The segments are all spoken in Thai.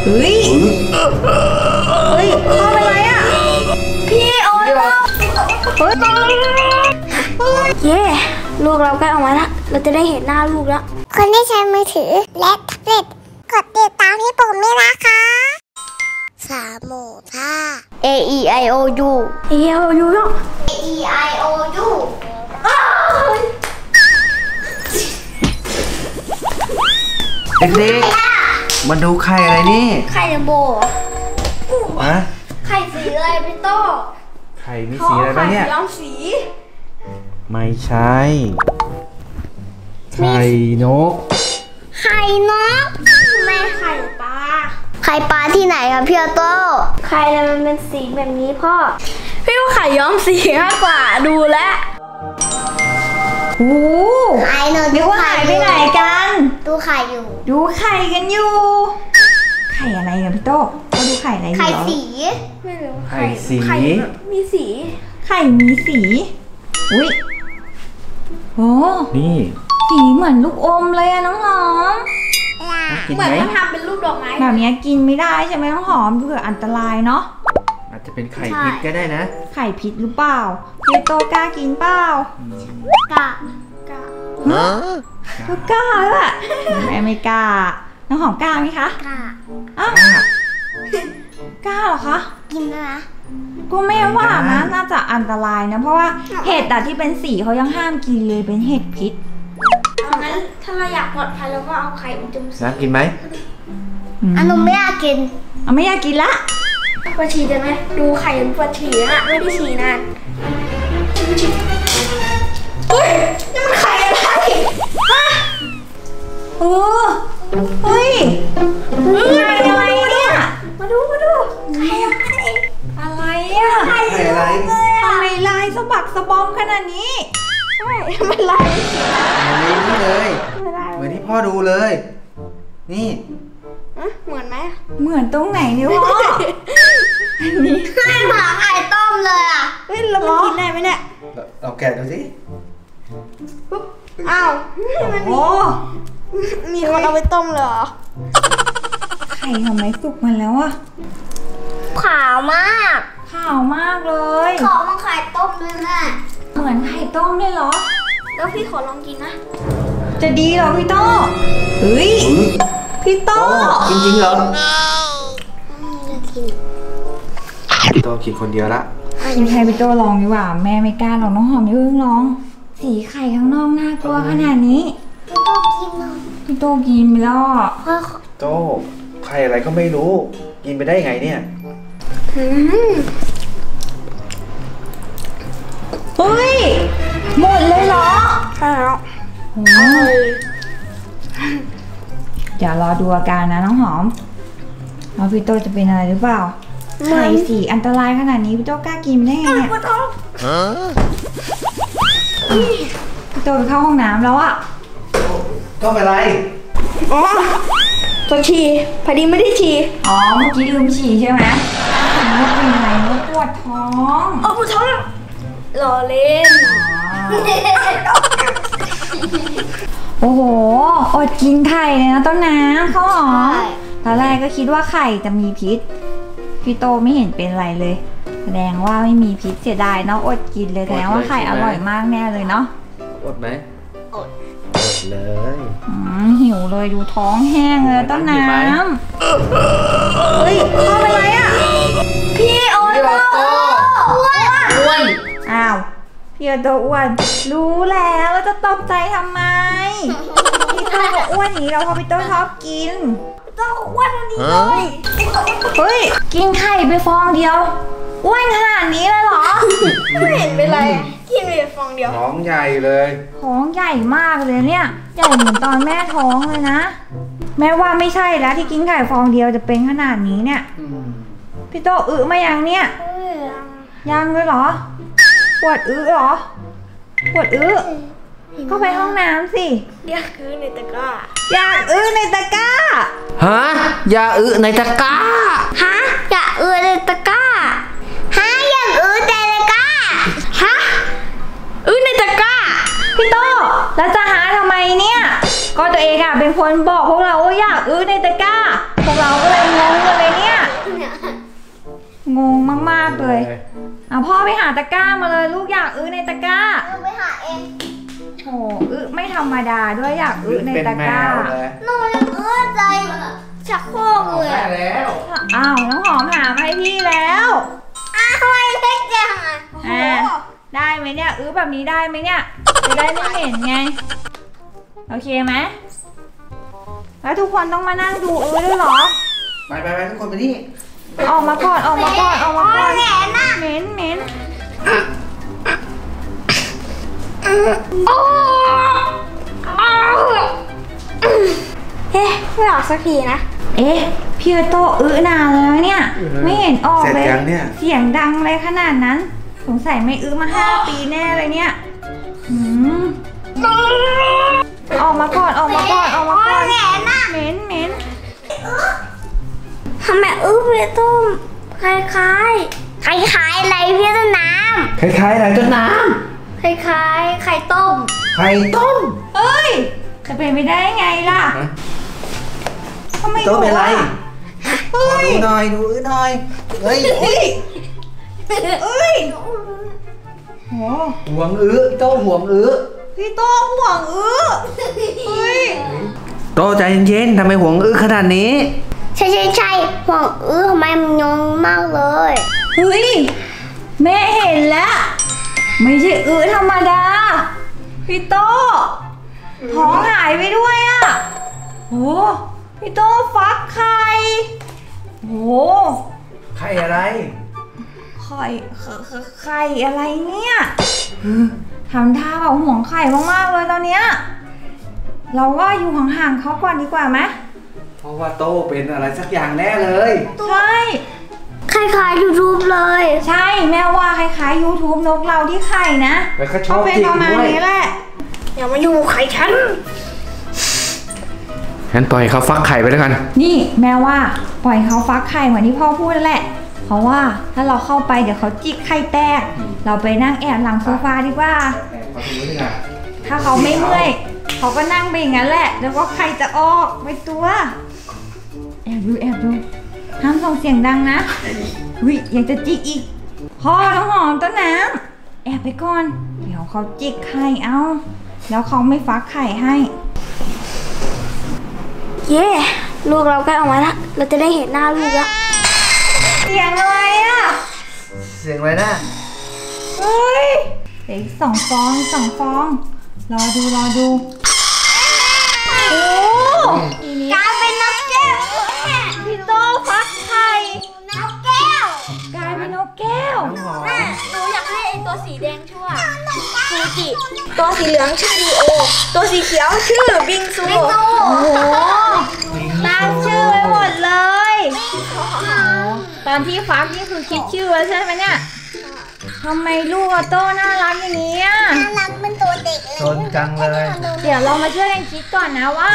ฮ้ยพ่อเป็นไรอ่ะพี่โอ๊ยเย้ลูกเราใกล้ออกมาแล้วเราจะได้เห็นหน้าลูกแล้วคนที่ใช้มือถือและแท็บเล็ตกดติดตามที่ปุ่มนี้นะคะ3 หมู่ท่า A E I O U A E I O U เนาะ A E I O U เด็กๆมาดูไข่อะไรนี่ไข่โบฮะไข่สีอะไรพี่โต้ไข่มีสีอะไรบ้างเนี่ยย้อมสีไม่ใช่ไข่นกไข่นกไม่ไข่ปลาไข่ปลาที่ไหนครับพี่โต้ไข่อะไรมันเป็นสีแบบนี้พ่อพี่ว่าไข่ย้อมสีมากกว่าดูแลโอ้ไข่หนูดูไข่ไปไหนกันดูไข่อยู่ดูไข่กันอยู่ไข่อะไรอะพี่โต้เขาดูไข่อะไรอยู่ไข่สีไม่รู้ไข่สีมีสีไข่มีสีอุ้ยโอ้นี่สีเหมือนลูกอมเลยอะน้องหอมเหมือนมันทำเป็นรูปดอกไม้แบบนี้กินไม่ได้ใช่ไหมน้องหอมเผื่ออันตรายเนาะอาจจะเป็นไข่พิษก็ได้นะไข่พิษหรือเปล่าพี่โตกล้ากินเปล่ากล้าก็กล้าแหละแม่ไม่กล้าน้องหอมกล้าไหมคะกล้าอ้าวกล้าเหรอคะกินนะก็ไม่ว่านะน่าจะอันตรายนะเพราะว่าเห็ดที่เป็นสีเขายังห้ามกินเลยเป็นเห็ดพิษงั้นถ้าเราอยากปลอดภัยเราก็เอาไข่มาจุ่มน้ำกินไหมหนูไม่อยากกินไม่อยากกินละปวดฉี่ได้ไหมดูไข่ปวดฉี่อะไม่ได้ฉี่นานเฮ้ยนี่มันไข่อะไรฮะเฮ้ยไข่อะไรเนี่ยมาดูไข่อะไรอะไข่อะไรทำไมลายสะบักสะบอมขนาดนี้ใช่ไม่ลายนี่เลยเหมือนที่พ่อดูเลยนี่เหมือนไหมเหมือนตรงไหนเนี่ยพ่อนี่ให้หมาไข่ต้มเลยอ่ะเฮ้ยเรากินได้ไหมเนี่ยเราแกะดูสิปุ๊บอ้าวมันมีคนเอาไปต้มเหรอไข่ทำไมสุกมันแล้วอะขาวมากเลยขอมันไข่ต้มด้วยแม่เหมือนไข่ต้มเลยเหรอแล้วพี่ขอลองกินนะจะดีเหรอพี่โต้เฮ้ยพี่โต้จริงเหรอโต้กินคนเดียวละกินให้พี่โต้ลองดีกว่าแม่ไม่กล้าหรอกน้องหอมไม่ลองสีไข่ข้างนอกน่ากลัวขนาดนี้พี่โต้กินไปแล้วโต้ไข่อะไรก็ไม่รู้กินไปได้ไงเนี่ยเฮ้ยหมดเลยเหรอใช่แล้วเดี๋ยวรอดูอาการนะน้องหอมว่าพี่โตจะเป็นอะไรหรือเปล่าไข่สีอันตรายขนาดนี้พี่โตกล้ากินได้ไงเนี่ยพี่โตไปเข้าห้องน้ำแล้วอะก็เป็นไรตัวฉี่พอดีไม่ได้ฉี่เมื่อกี้ลืมฉี่ใช่ไหมว่าเป็นอะไรว่าปวดท้องปวดท้องหล่อเล่นโอ้โหอดกินไข่เลยนะต้นน้ำเขาหรอตอนแรกก็คิดว่าไข่จะมีพิษพี่โตไม่เห็นเป็นไรเลยแสดงว่าไม่มีพิษเสียดายเนาะอดกินเลยแสดงว่าไข่อร่อยมากแน่เลยเนาะอดไหมอดเลยหิวเลยดูท้องแห้งเลยต้นน้ำเฮ้ยพ่อเป็นไรอ่ะพี่โอ๊ตอ้วนอ้าวพี่โตอ้วนรู้แล้วว่าจะตกใจทำไมพี่โตก็อ้วนอย่างนี้เราพอพี่โตชอบกินพี่โตก็อ้วนอันนี้เลยเฮ้ยกินไข่ไปฟองเดียวอ้วนขนาดนี้เลยเหรอไม่เห็นเป็นไรกินไปฟองเดียวท้องใหญ่เลยท้องใหญ่มากเลยเนี่ยใหญ่เหมือนตอนแม่ท้องเลยนะแม่ว่าไม่ใช่แล้วที่กินไข่ฟองเดียวจะเป็นขนาดนี้เนี่ยพี่โตมายังเนี่ยยังเลยเหรอปวดเหรอปวดก็ไปห้องน้ำสิอยากในตะกร้าอยากในตะกร้าฮะอยากในตะกร้าฮะอยากในตะกร้าฮะอยากในตะกร้าฮะในตะกร้าพี่โตแล้วจะหาทำไมเนี่ยก็ตัวเองอะเป็นคนบอกพวกเราว่าอยากในตะกร้าพวกเราก็เลยงงเลยเอาพ่อไปหาตะกร้ามาเลยลูกอยากในตะกร้าไปหาเองโอ้ไม่ธรรมดาด้วยอยากในตะกร้าหนูยังใจชักโครกเลยแล้วอ้าวน้องหอมหามาให้พี่แล้วทำไมเล็กจังได้ไหมเนี่ยแบบนี้ได้ไหมเนี่ยจะได้ไม่เห็นไงโอเคไหมแล้วทุกคนต้องมานั่งดูด้วยเหรอไปทุกคนไปนี่ออกมาก่อนเหม็นเฮ้ไม่ออกสักทีนะพี่โตนานแล้วเนี่ยไม่เห็นออกเลยเสียงดังเลยขนาดนั้นสงสัยไม่มา5 ปีแน่เลยเนี่ยออกมาก่อนเหม็นทำไมพี่ต้มคล้ายอะไรพี่ต้นน้ำคล้ายอะไรต้นน้ำคล้ายไข่ต้มจะเป็นไม่ได้ไงล่ะทำไมต้มเป็นไรดูหน่อยเฮ้ยห่วงโตห่วงพี่โตห่วงโตใจเย็นๆทำไมห่วงขนาดนี้ใช่ห่วงทำไมมันยงมากเลยแม่เห็นแล้วไม่ใช่ธรรมดาพี่โตท้องหายไปด้วยพี่โตฟักไข่ไข่อะไรไข่อะไรเนี่ยทำท่าแบบห่วงไข่มากๆเลยตอนเนี้ยเราว่าอยู่ห่างๆเขาก่อนดีกว่าไหมเพราะว่าโตเป็นอะไรสักอย่างแน่เลยใช่คล้ายๆ YouTube เลยใช่แม่ว่าคล้ายๆ YouTube นกเราที่ไข่นะเขาเป็นประมาณนี้แหละอย่ามาอยู่ไข่ฉันปล่อยเขาฟักไข่ไปแล้วกันนี่แม่ว่าปล่อยเขาฟักไข่เหมือนที่พ่อพูดแหละเพราะว่าถ้าเราเข้าไปเดี๋ยวเขาจิกไข่แตกเราไปนั่งแอบหลังโซฟาดีกว่าถ้าเขาไม่เมื่อยเขาก็นั่งไปอย่างนั้นแหละแล้วก็ไข่จะออกไปตัวแอบดูห้ามส่งเสียงดังนะยังจะจิกอีกพ่อน้องหอมต้นน้ำแอบไปก่อนเดี๋ยวเขาจิกไข่เอาแล้วเขาไม่ฟักไข่ให้ลูกเราใกล้ออกมาแล้วเราจะได้เห็นหน้าลูกแล้วเสียงอะไรเสียงอะไรนะเด็ก2 ฟองรอดูกลายเป็นนกแก้วพี่โตฟักไข่นกแก้วกลายเป็นนกแก้วหนูอยากให้ตัวสีแดงชื่อฟูจิตัวสีเหลืองชื่อดีโอตัวสีเขียวชื่อบิงซูตามชื่อไปหมดเลยตอนที่ฟักนี่คือคิดชื่อแล้วใช่ไหมเนี่ยทำไมลูกโตน่ารักอย่างนี้น่ารักเป็นตัวเด็กเลยสนจังเลยเดี๋ยวเรามาช่วยกันคิดก่อนนะว่า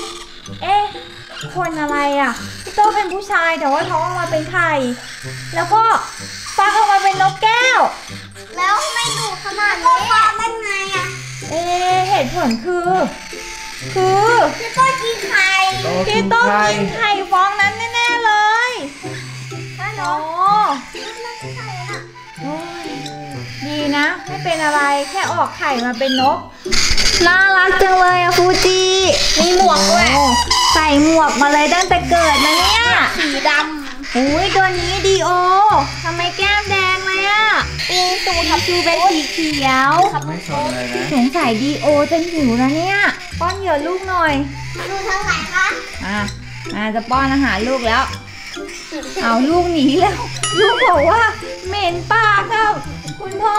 คนอะไรพี่โตเป็นผู้ชายแต่ว่าท้องออกมาเป็นไข่แล้วก็ฟักออกมาเป็นนกแก้วแล้วไม่ดุขนาดนี้ฟักได้ไงเหตุผลคือพี่โตกินไข่ฟองนั้นแน่ๆเลยดีนะไม่เป็นอะไรแค่ออกไข่มาเป็นนกน่ารักจังเลยฟูจิมีหมวกด้วยใส่หมวกมาเลยตั้งแต่เกิดนะเนี่ยสีดำตัวนี้ดีโอทำไมแก้มแดงเลยปิงซูทับชูเป็นสีเขียวไม่สนเลยนะสงสัยดีโอจะหิวนะเนี่ยป้อนเหยื่อลูกหน่อยดูทางไหนคะจะป้อนอาหารลูกแล้วเอาลูกหนีแล้วลูกบอกว่าเหม็นปากครับคุณพ่อ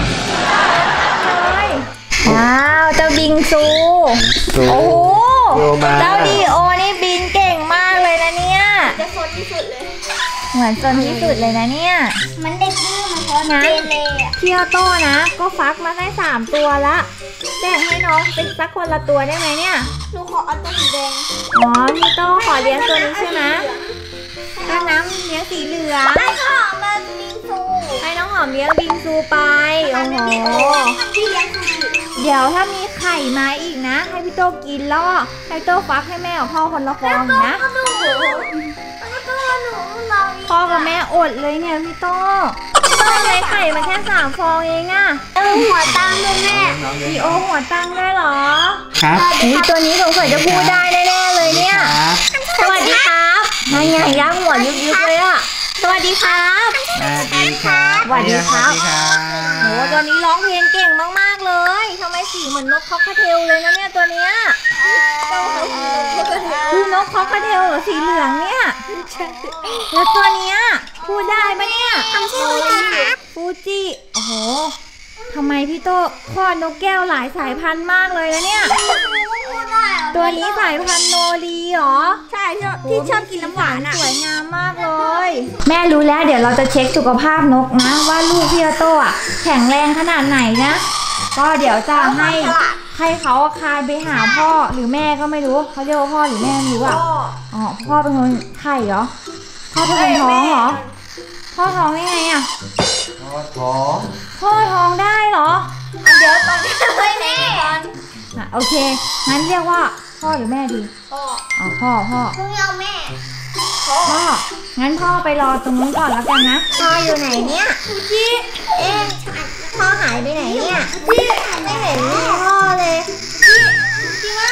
เลยว้าวเจ้าบิงซูโอ้โหเจ้าดีโอนี่บินเก่งมากเลยนะเนี่ยจะสนที่สุดเลยเหมือนสนที่สุดเลยนะเนี่ยมันเด็กดื้อมันเพราะนั้นพี่โตนะก็ฟักมาได้3 ตัวละแบ่งให้น้องเป็นสักคนละตัวได้ไหมเนี่ยหนูขอเอาตัวสีแดงพี่โตขอเลี้ยงตัวนี้ใช่ไหมต้นน้ำเลี้ยงสีเหลืองให้น้องหอมมาบิงซูให้น้องหอมเลี้ยงบิงซูไปโอ้โหพี่เลี้ยงเดี๋ยวถ้ามีไข่มาอีกนะให้พี่โตกินแล้วให้โตฟักให้แม่กับพ่อคนละฟองนะพ่อกับแม่อดเลยเนี่ยพี่โตทำไมไข่มาแค่3 ฟองเองอะหัวตั้งด้วยแม่ลีโอหัวตั้งด้วยเหรอครับตัวนี้สงสัยจะพูดได้แน่ๆเลยเนี่ยครับสวัสดีครับนายใหญ่ย่างหัวยุบๆเลยอะสวัสดีครับสวัสดีครับสวัสดีครับสวัสดีครับโหตัวนี้ร้องเพลงเก่งมากๆเลยทำไมสีเหมือนนกคอกคาเทลเลยนะเนี่ยตัวเนี้ยคือนกคอกคาเทลเหรอสีเหลืองเนี่ยแล้วตัวเนี้ยพูดได้ปะเนี่ยฟูจิโอ้โหทำไมพี่โตคลอดนกแก้วหลายสายพันธุ์มากเลยนะเนี่ยตัวนี้สายพันธุ์โนรีเหรอใช่ที่ชอบกินน้ำหวานอ่ะสวยงามมากเลย แม่รู้แล้วเดี๋ยวเราจะเช็คสุขภาพนกนะว่าลูกพี่โตอ่ะแข็งแรงขนาดไหนนะก็เดี๋ยวจะให้เขาคายไปหาพ่อหรือแม่ก็ไม่รู้เขาเรียกว่าพ่อหรือแม่ไม่รู้อ่ะอ๋อพ่อเป็นคนไข่เหรอพ่อเป็นคนท้องเหรอพ่อท้องได้ไงอ่ะท้องพ่อท้องได้เหรอเดี๋ยวตอนนี้เลยแม่อ่ะโอเคงั้นเรียกว่าพ่อหรือแม่ดีอ๋อพ่อต้องเอาแม่พ่องั้นพ่อไปรอตรงนู้นก่อนแล้วกันนะพ่ออยู่ไหนเนี่ยพี่เอ๊ะพ่อหายไปไหนเนี่ยพี่ไม่เห็นพ่อเลยพี่ว่า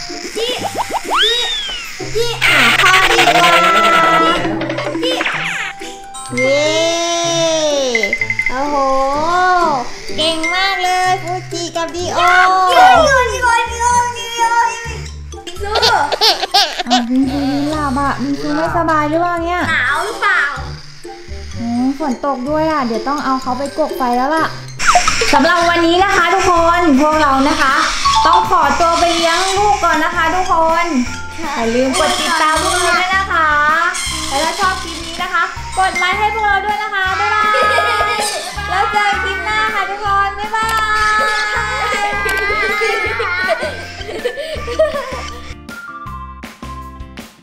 พี่หาพ่อดีกว่าพี่เย้โอ้โหเก่งมากเลยฟูจิกับดีโอสู้อ้าวบิงซูหลับอ่ะบิงซูไม่สบายหรือเปล่าเนี่ยหนาวหรือเปล่าฝนตกด้วยอ่ะเดี๋ยวต้องเอาเขาไปกกไฟแล้วล่ะสำหรับวันนี้นะคะทุกคนพวกเรานะคะ ต้องขอตัวไปเลี้ยงลูกก่อนนะคะทุกคนอย่าลืมกดติดตามพวกเราด้วยนะคะและถ้าชอบคลิปนี้นะคะกดไลค์ให้พวกเราด้วย